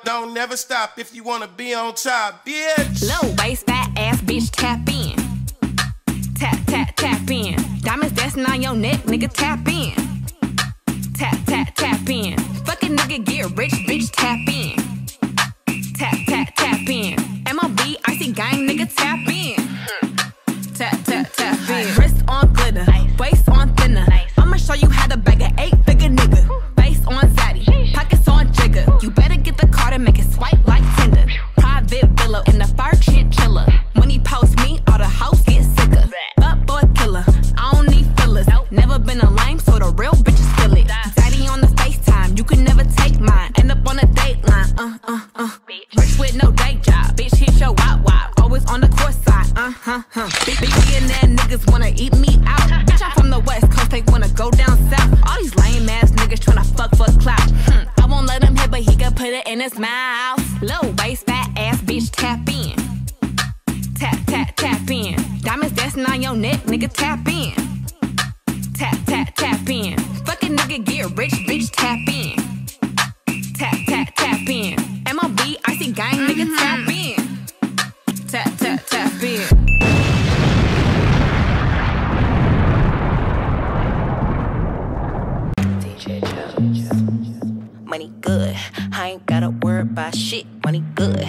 don't never stop if you wanna be on top, bitch. Low waist, fat ass bitch, tap in. Tap, tap, tap in. Diamonds dancing on your neck, nigga, tap in. Tap, tap, tap in. Fucking nigga, get rich, bitch, tap in. Tap, tap, tap in. MLB, icy gang, nigga, tap in. Tap, tap, tap in. Wrist on glitter, waist on thinner. I'ma show you how to bag an 8-figure nigga. Face on zaddy, pockets on jigger. You better get the card and make it swipe like Tinder. Private villa in the fur chinchilla. When he post me, all the hoes get sicker. But boy killer, I don't need fillers. Never been a lame, so the real bitches feel it. Daddy on the FaceTime, you can never take mine. End up on a dateline, Rich with no day job, bitch hit your wop. Always on the course side, Big billionaire niggas wanna eat me out. Bitch, I'm from the West Coast, they wanna go down south. All these lame ass niggas tryna fuck for clout. I won't let him hit, but he can put it in his mouth. Low waist, fat ass bitch, tap in. Tap, tap, tap in. Diamonds dancing on your neck, nigga, tap in. Tap, tap, tap in. Fucking nigga, get rich, bitch, tap in. Tap, tap, tap in. MLB, icy gang, nigga, tap in. Tap, tap, tap in. Money good, I ain't gotta worry about shit. Money good,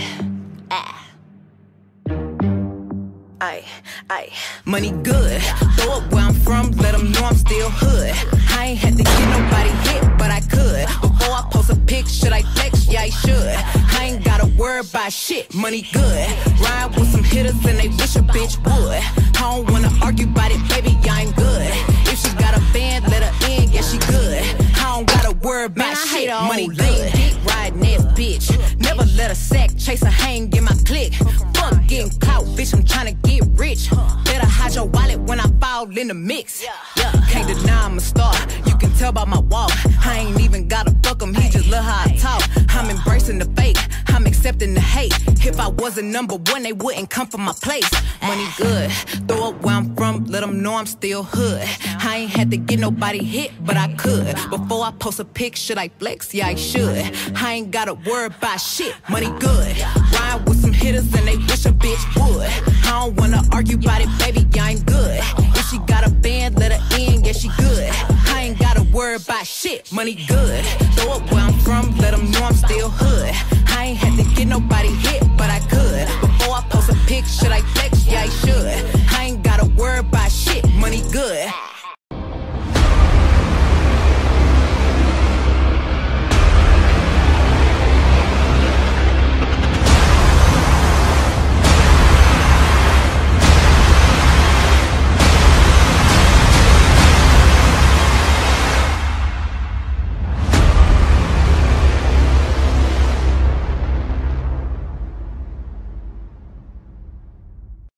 money good. Throw it where I'm from, let them know I'm still hood. I ain't had to get nobody hit, but I could. Before I post a pic, should I flex? Yeah, I should. I ain't gotta worry about shit. Money good. Ride with some hitters and they wish a bitch would. I don't wanna argue about it, baby, I'm good. If she got a band, let her in, yeah, she good. I don't gotta worry about shit. Money good. Dick riding ass bitch. Never let a sack chase a hang in my clique. Fuck getting caught, bitch, I'm tryna get rich. Better hide your wallet when I fall in the mix. Yeah, can't deny I'm a star. You can tell by my walk. I ain't even gotta fuck him, he just love how I talk. I'm embracing the fake, I'm accepting the hate. If I wasn't number one, they wouldn't come from my place. Money good, throw up where I'm from, let them know I'm still hood. I ain't had to get nobody hit, but I could. Before I post a pic, should I flex? Yeah, I should. I ain't gotta worry about shit. Money good, ride with some hitters and they wish a bitch would. I don't wanna argue about it, baby, yeah, I'm good. If she got a band, let her in, yeah, she good. I ain't gotta worry about shit. Money good, throw it where I'm from, let them know I'm still hood.